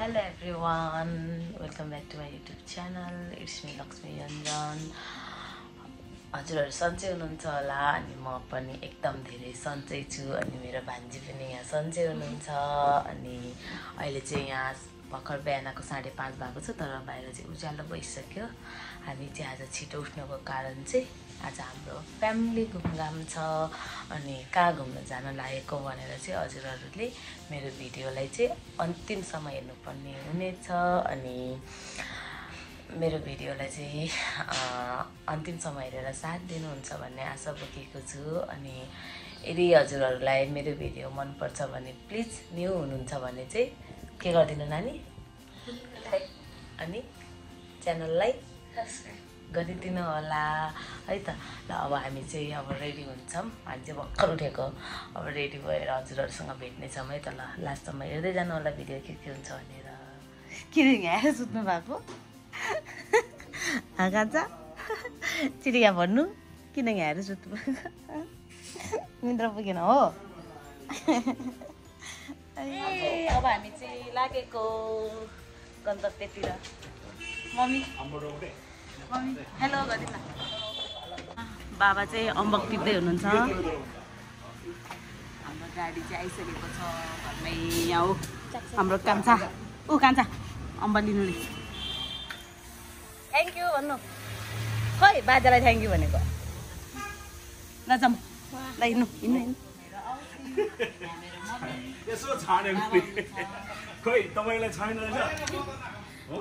Hello everyone, welcome back to my YouTube channel. It's me Lakshmi Ranjan. हजुरहरु सन्चै हुनुहुन्छ होला अनि म पनि एकदम धेरै सन्चै छु अनि मेरो भान्जी पनि यहाँ सन्चै हुनुहुन्छ अनि अहिले चाहिँ यहाँ भर्खर बिहानको 5:30 भएको छ तर बाहिर चाहिँ उज्यालो भइसक्यो। हामी चाहिँ आज छिटो उठ्नको कारण चाहिँ आज हाम्रो फ्यामिली घुमघाम छ अनि कहाँ घुम्न जान लागेको भनेर चाहिँ हजुरहरुले मेरो भिडियोलाई चाहिँ अन्तिमसम्म हेर्नुपर्ने हुनेछ अनि मेरो भिडियोलाई चाहिँ अन्तिमसम्म हेरेर साथ दिनुहुन्छ भन्ने आशा बोकेको छु अनि यदि हजुरहरुलाई मेरो भिडियो मन पर्छ भने प्लिज न्यू हुनुहुन्छ भने चाहिँ के गर्दिनु नानी लाइक अनि च्यानललाई सब्स्क्राइब गरिदिनु होला है त। ल अब हामी चाहिँ अब रेडी हुन्छौं। हामी चाहिँ भर्खर उठेको अब रेडी भएर हजुरहरुसँग भेट्ने छौं है त। ल लास्टसम्म हेर्दै जानु होला भिडियो के हुन्छ भनेर। किन यहाँ सुत्नु भएको आगाजा चिडिया भन्नु किन यहाँ हेरेर सुत्नु निद्रा पुगेन हो। अब हामी चाहिँ लागेको गन्तव्यतिर। मम्मी मम्मी हेलो गरिदिन। बाबा चाहिँ अम्बक टिप्दै हुनुहुन्छ। हाम्रो गाडी चाहिँ आइसकेको छ घरमै। यहाँ हो हाम्रो कान्छा ऊ कान्छा अम्बा लिनुले। थ्याङ्क यू भन्नु खै बाजालाई थ्याङ्क यू भनेको। ल जाम ल हिँड्नु हिँड्नु हिँड्नु। यसो छानेको खोइ तपाईलाई छैन रहेछ हो।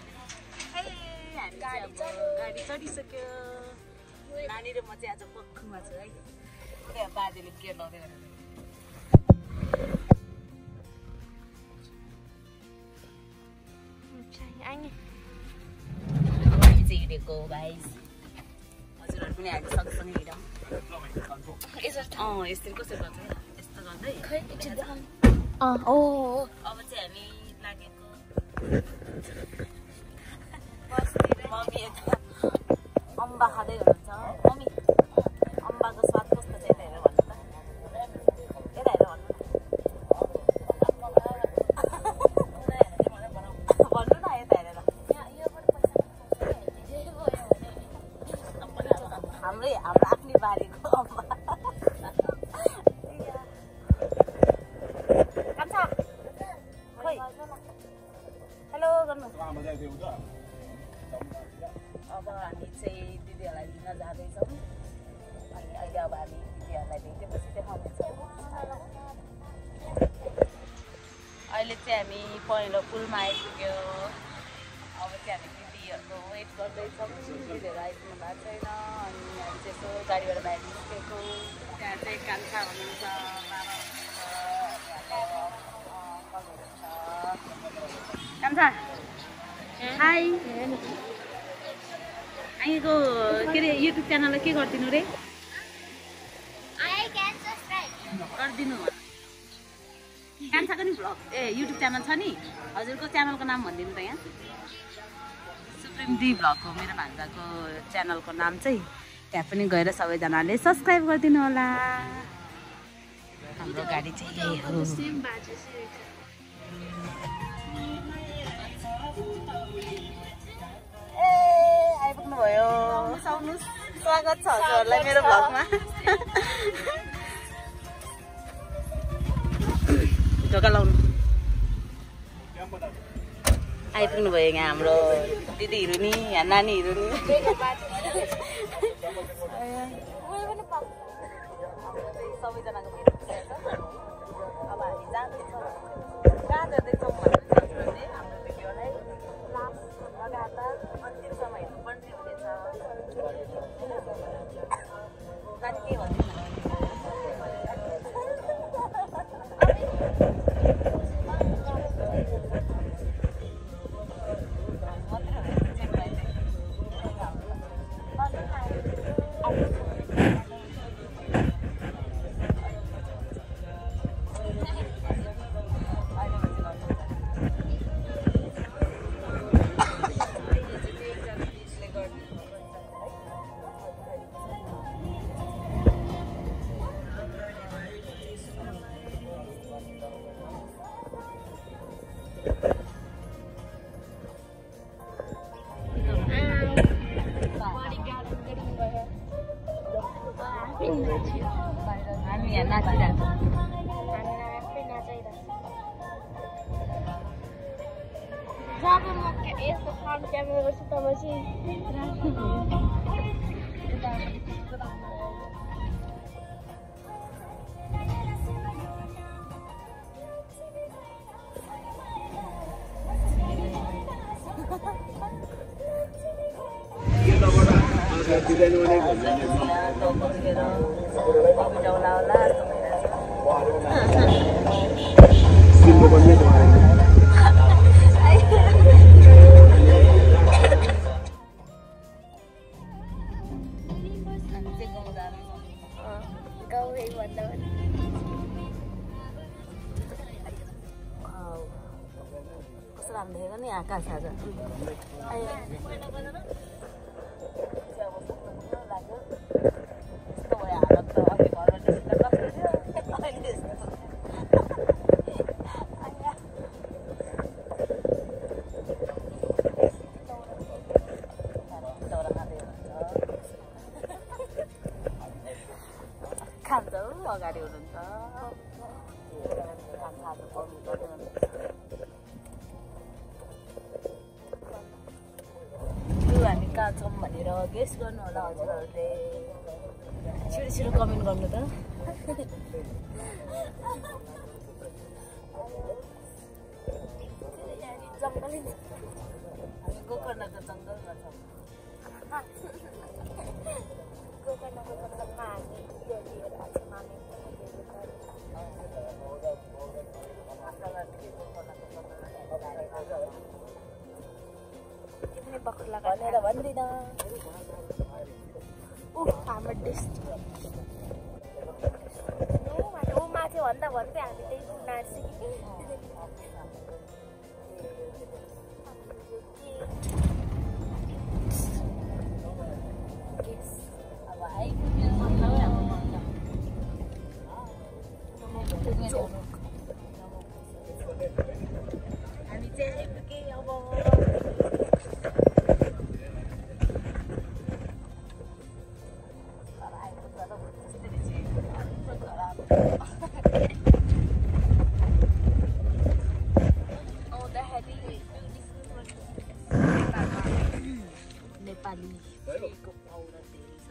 गाडी चढिसक्यो। नानी र म चाहिँ आज पक्खुमा छु है। त्यहाँ बाजेले के लाउँदै गर्नु हिँडेको गाइस। हजुरहरु पनि हामी सँगसँगै हिँडौँ। यसरी कसरी गर्छ यस्तो गर्दै अब चाहिँ हामी लागेको मम्मी यता अम्बा खाँदै हुनुहुन्छ। मम्मी अम्बाको स्वाद कस्तो छ यता हेरेर भन्नु त। यता हेरेर भन्नु भन्नु न यता हेरेर। हाम्रो आफ्नै बारीको अम्बा। कान्छा खोइ हेलो गर्नु। अब हामी चाहिँ दिदीहरूलाई लिन जाँदैछौँ अनि अहिले अब हामी दिदीहरूलाई भेटेपछि देखाउनेछौँ। अहिले चाहिँ हामी पहेँलो पुलमा आइपुग्यो। अब चाहिँ हामी दिदीहरूको वेट गर्दैछौँ। दिदीहरू आइपुग्नु भएको छैन अनि हामी चाहिँ यसो गाडीबाट बाहिर निस्केको। त्यहाँ चाहिँ कान्छा हुनुहुन्छ, कान्छा हाई। आइको के अरे युट्युब च्यानललाई के गरिदिनु रे गरिदिनु। कान्छाको नि भ्लग युट्युब च्यानल छ नि। हजुरको च्यानलको नाम भनिदिनु त। यहाँ सुप्रिम डी भ्लग हो मेरो भान्जाको च्यानलको नाम चाहिँ। त्यहाँ पनि गएर सबैजनाले सब्सक्राइब गरिदिनु होला। हाम्रो गाडी चाहिँ यही हो। आइपुग्नु भयो। स्वागत छ हजुरहरूलाई मेरो भ्लगमा। ढोका लाउनु। आइपुग्नु भयो यहाँ हाम्रो दिदीहरू नि यहाँ नानीहरू नि। सबैजनाको भेट भइसकेको छ। अब हामी जाँदैछौँ। कहाँ जाँदैछौँ भन्नुहुन्छ हाम्रो भिडियोलाई लास्ट लगातार अन्तिमसम्म हेर्नुपर्ने हुनेछ। नानी के भन्नु जब म यस्तो काम क्यामेरा गर्छु तब चाहिँ देखेको नि आकाश आज खान्छ अगाडि हुनुहुन्छ हामी कहाँ छौँ भनेर गेस गर्नु होला हजुरहरूले छिटो छिटो कमेन्ट गर्नु त जङ्गलै गोकर्णको जङ्गलमा छौँ गोकर्णको जङ्गलमा हामी बखुला भनेर भन्दिनँ हाम्रो डिस्ट्रिक्ट माथि भन्दा भन्दै हामी त्यही नार्सी हामी चाहिँ आइपुगे अब नेपाली पाउडर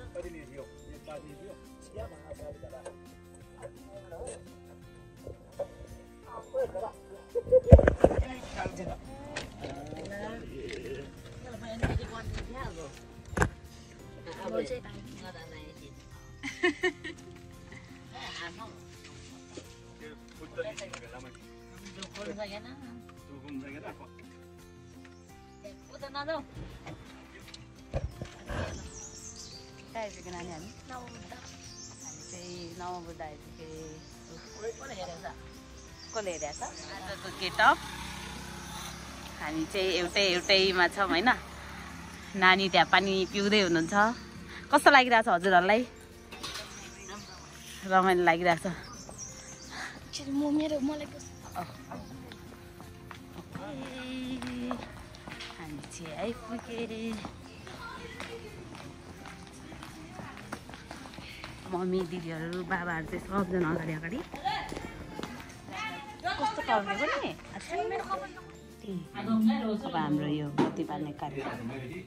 आइपुग्यो नानी हामी चाहिँ नवबुद्ध आइपुगे कसले हेरेको छ आजको गेटअप हामी चाहिँ एउटैमा छौँ होइन नानी त्यहाँ पानी पिउँदै हुनुहुन्छ कस्तो लागिरहेको छ हजुरहरूलाई रमाइलो लागिरहेको छ हामी चाहिँ आइपुगे मम्मी दिदीहरू बाबाहरू चाहिँ सबजना अगाडि अगाडि कस्तो पाउने पनि अब हाम्रो यो बत्ती पाल्ने कार्यक्रम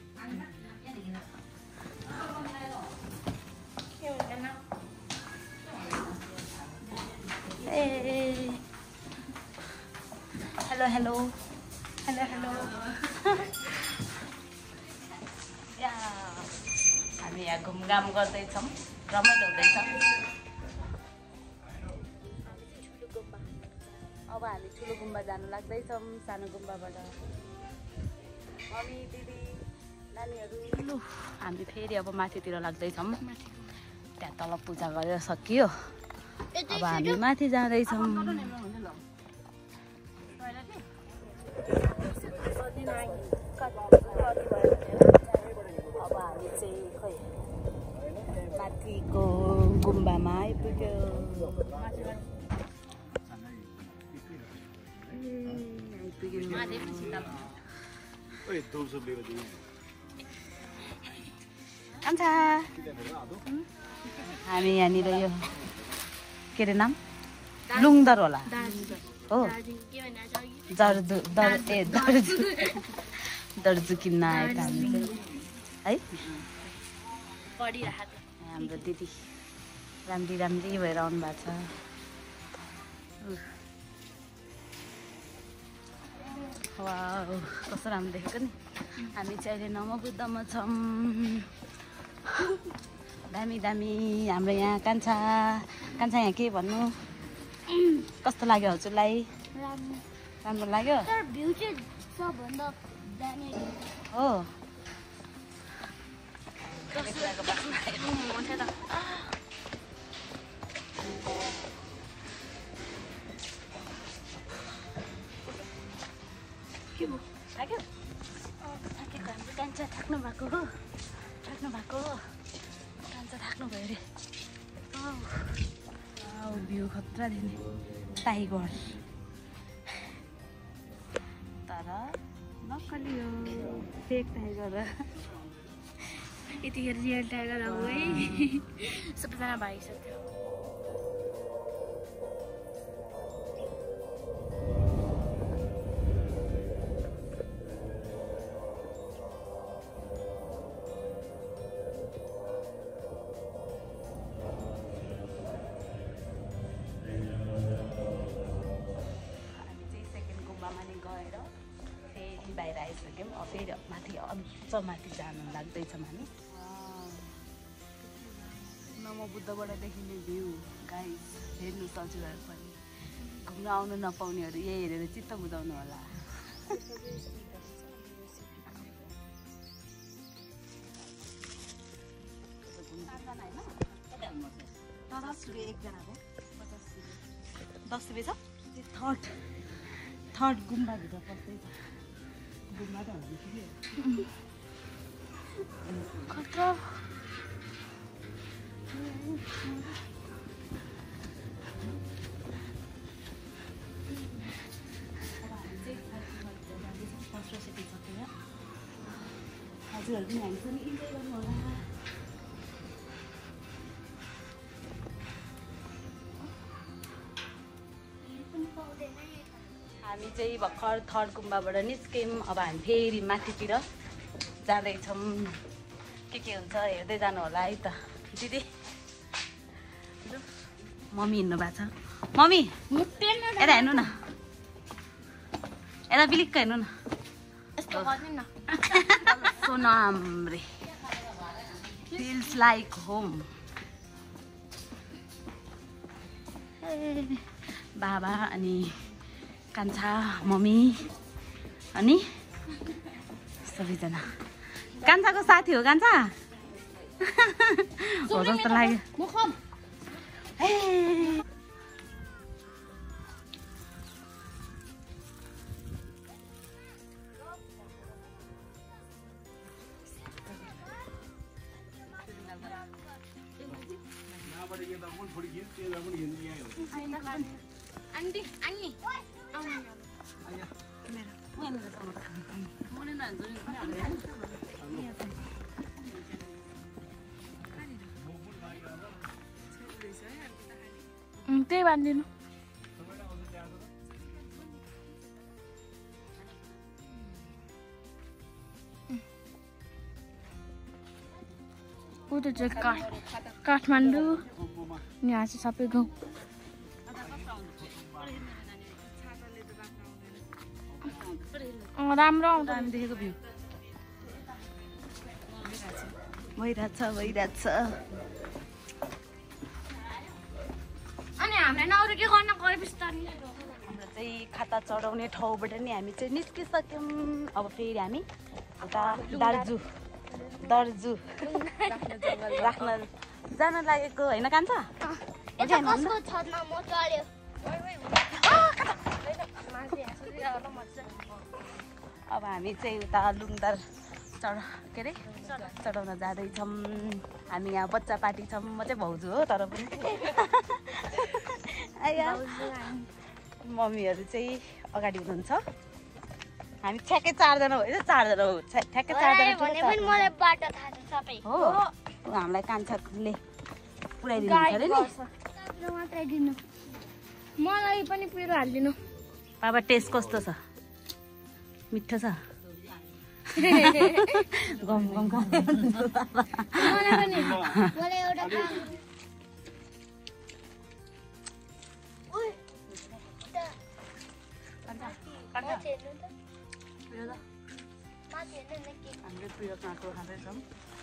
हेलो हेलो हेलो हेलो हामी यहाँ घुमघाम गर्दैछौँ रमाइलो हुँदैछ अब हामी ठुलो गुम्बा जानु लाग्दैछौँ सानो गुम्बाबाट मम्मी दिदी नानीहरू हामी फेरि अब माथितिर लाग्दैछौँ त्यहाँ तल पूजा गरेर सकियो अब हामी माथि जाँदैछौँ अब हामी चाहिँ खोइ माथिको गुम्बामा आइपुग्यो हामी यहाँनिर यो के अरे नाम लुङदर होला हो दर्जु किन्न आएका हामी है हाम्रो दिदी राम्री भएर आउनु भएको छ। वाउ कस्तो राम्रो देखेको नि। हामी चाहिँ अहिले नमोबुद्धमा छौँ। दामी हाम्रो यहाँ कान्छा यहाँ के भन्नु कस्तो लाग्यो हजुरलाई? राम्रो लाग्यो हो। कान्छा थाक्नु भएको हो कान्छा थाक्नु भयो अरे। भ्यू खतरा दिने टाइगर तर नक्कली हो फेक टाइगर यतिखेर रियल टाइगर हो है सबैजना भागिसक्यो। बाहिर आइसक्यौँ। फेरि माथि अझ माथि जानु लाग्दैछ हामी। नमोबुद्धबाट देखिने भ्यू गाइस हेर्नु हजुरहरू पनि घुम्न आउनु नपाउनेहरू यही हेरेर चित्त बुझाउनु होला। एकजनाको 10 रुपियाँ छ। थर्ड गुम्बाभित्र पस्दैछ। गुम्बा त खतरा हजुरहरू पनि हामीसँग इन्जोय गर्नु होला। हामी चाहिँ भर्खर थर्ड गुम्बाबाट निस्क्यौँ। अब हामी फेरि माथितिर जाँदैछौँ। के हुन्छ हेर्दै जानु होला है त। दिदी मम्मी हिँड्नु भएको छ। मम्मी यता हेर्नु न, यता बिलिक्क हेर्नु न। सोनाम्रे फिल्स लाइक होम। बाबा अनि कान्छा मम्मी अनि सबैजना। कान्छाको साथी हो कान्छा हो जस्तो लाग्यो। त्यही बाँधिदिनु। उता चाहिँ काठमाडौँ यहाँ चाहिँ सबै गाउँ। राम्रो आउँछ हामी देखेको भ्यू भइरहेछ। अनि हामीले नौरो के गर्न गए बिस्तारै। हाम्रो चाहिँ खाता चढाउने ठाउँबाट नि हामी चाहिँ निस्किसक्यौँ। अब फेरि हामी उता दर्जु राख्न जान लागेको होइन कान्छ। अब हामी चाहिँ उता लुङदार चढाउन जाँदैछौँ। हामी यहाँ बच्चा पार्टी छौँ। म चाहिँ भाउजू हो तर पनि मम्मीहरू चाहिँ अगाडि हुनुहुन्छ। हामी ठ्याक्कै 4 जना हो। 4 जना हो। ठ्याक्कै 4 जना हो। हामीलाई कान्छाले पुऱ्याइदिनु अरे नि। मलाई पनि पिरो हालिदिनु। बाबा टेस्ट कस्तो छ मिठो छ गम गम हामीले प्रिय काँक्रो खाँदैछौँ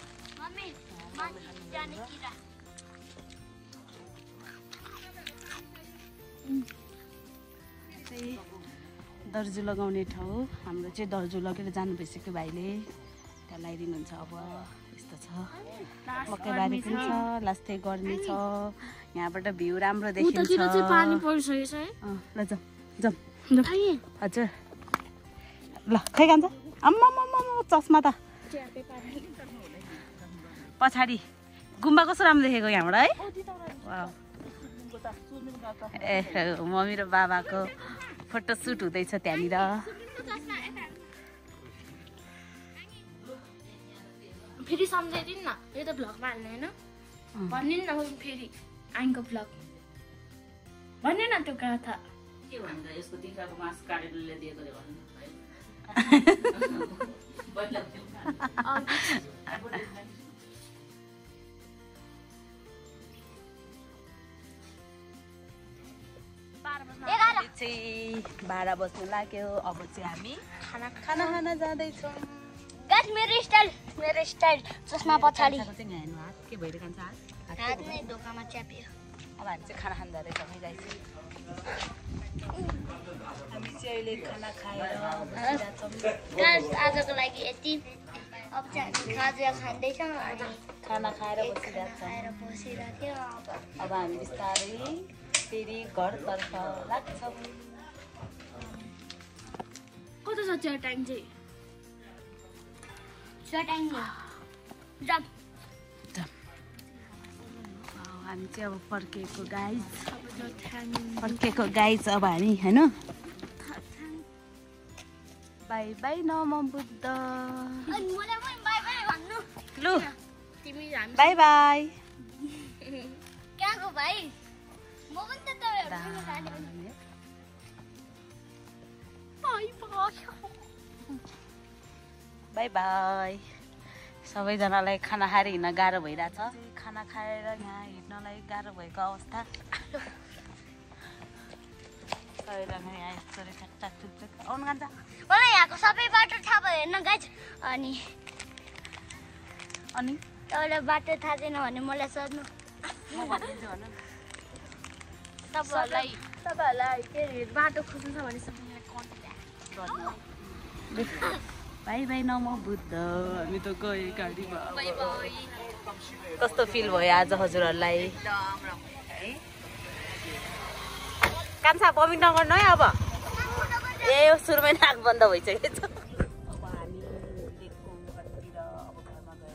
दर्जु लगाउने ठाउँ हाम्रो चाहिँ दर्जु लगेर जानु भइसक्यो भाइले त्यहाँ लगाइदिनुहुन्छ अब यस्तो छ मकैबारी पनि छ लास्टै गर्मी छ यहाँबाट भ्यू राम्रो देखिन्छ ल जाउँ जाउँ हजुर ल खै खान्छ आम्मा चस्मा त पछाडि गुम्बा कस्तो राम्रो देखेको यहाँबाट है ए मम्मी र बाबाको फोटो सुट हुँदैछ त्यहाँनिर फेरि सम्झाइदिनु न यो त भ्लगमा हाल्ने होइन भनिदिनु न फेरि आइङको भ्लग भन्ने न त्यो कथा के भन्छ यसको तिखाको मासु काटेर ल्याइदिएको रे भन्नु चाहिँ 12 बज्नु लाग्यो अब चाहिँ हामी खाना खान जाँदैछौँ गाइस मेरो स्टाइल चस्मा पछाडी चाहिँ हेर्नु हात के भइरहेको छ हात नै ढोकामा च्याप्यो अब हामी चाहिँ खाना खान जाँदैछौँ है गाइस हामी चाहिँ अहिले खाना खाएर बसिरहेछौँ गाइस आजको लागि यति अब चाहिँ हामी खाजा खाँदैछौँ अनि खाना खाएर बसिरहेछौँ अब हामी बिस्तारै फेरि घरतर्फ लाग्छौँ कता छ च्याटाङ चाहिँ च्याटाङ जाम हामी चाहिँ अब फर्केको गाइस अब हामी होइन बाई बाई नम बुद्ध अनि मलाई पनि बाइ बाइ भन्नु लु तिमी हामी बाई बाई कहाँको भाइ म पनि त तपाईहरुसँग जाने बाई बाई सबैजनालाई खाना खाएर हिँड्न गाह्रो भइरहेछ खाना खाएर यहाँ हिँड्नलाई गाह्रो भएको अवस्था सबैजना यहाँ यसरी ठ्याक ठुक आउनु खान्छ मलाई यहाँको सबै बाटो थाहा भयो हेर्न गाइस अनि तपाईँलाई बाटो थाहा छैन भने मलाई सोध्नु म भनिदिन्छु भन्नु तपाईँहरूलाई के अरे बाटो खोज्नु छ भने सबैलाई कन्ट्याक्ट बाई बाई नम बुद्ध हामी त गयो गाडीमा कस्तो फिल भयो आज हजुरहरूलाई कान्छा बमिट नगर्नु है अब ए सुरुमै नाक बन्द भइसकेको छ अब हामी लेकको घरतिर अब घरमा गएर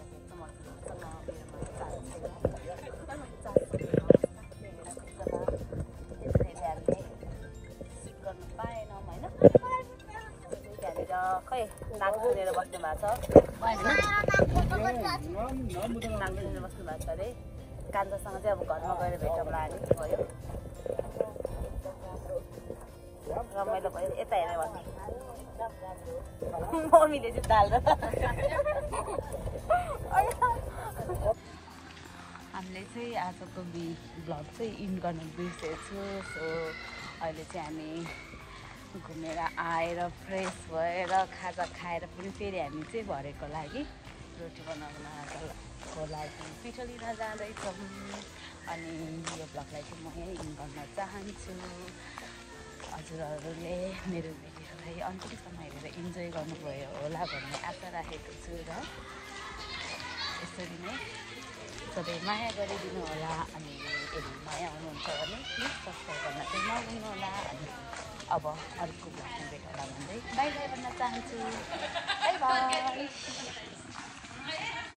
गर्नु पाएनौँ होइन खै नाक धुनेर बस्नु भएको छ नाक धुनेर बस्नु भएको छ अरे कान्छासँग चाहिँ अब घरमा गएर भेटौँला नि भयो रमाइलो भयो यता हेरेर भन्नु मम्मीले चाहिँ दाल र हामीले चाहिँ आजको भ्लग चाहिँ इन्ड गर्न बिर्सेको छु सो अहिले चाहिँ हामी घुमेर आएर फ्रेस भएर खाजा खाएर पनि फेरि हामी चाहिँ भरेको लागि रोटी बनाउनको लागि पिठो लिन जाँदैछौँ अनि यो भ्लगलाई चाहिँ म यहीँ इन्ड गर्न चाहन्छु हजुरहरूले मेरो भिडियोलाई अन्तिमसम्म हेरेर इन्जोय गर्नुभयो होला भन्ने आशा राखेको छु र यसरी नै सधैँ माया गरिदिनु होला अनि यदि माया हुनुहुन्छ भने प्लिज सब्सक्राइब गर्न चाहिँ नभुल्नु होला अनि अब अर्को भ्लगमा भेट होला भन्दै बाई बाई भन्न चाहन्छु बाई बाई